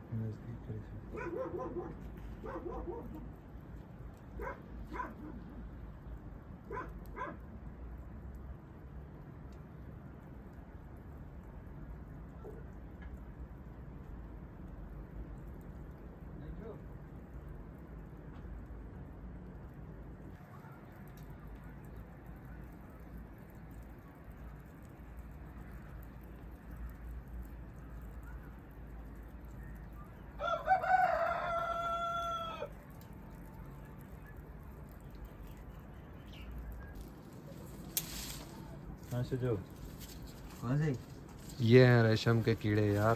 जो कौन से ये हैं रेशम के कीड़े यार।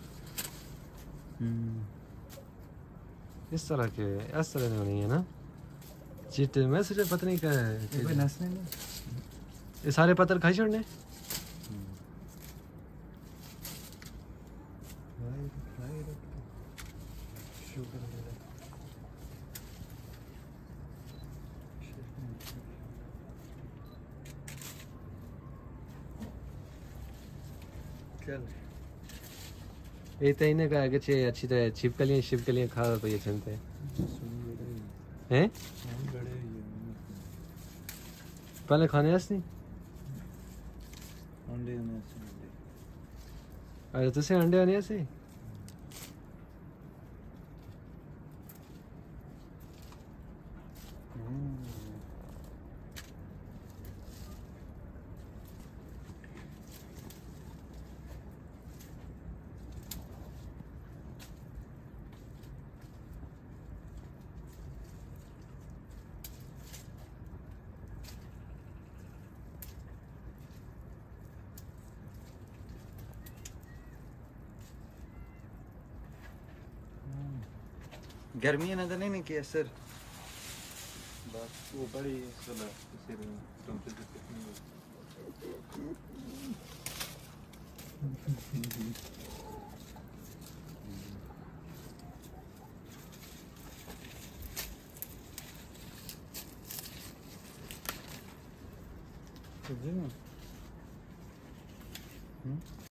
इस तरह के, इस तरह नहीं है ना चिट्टे में सोचा पता नहीं क्या है। कोई नसने नहीं, ये सारे पत्थर खाई छोड़ने। ये तो इन्हें कहा कि चे अच्छी तरह छिपकलियां खा तो ये चलते हैं पहले खाने नहीं। अरे तुझे अंडे आने ऐसे गर्मी है नजर नहीं किया सर, बस वो बड़ी चला सिर तुम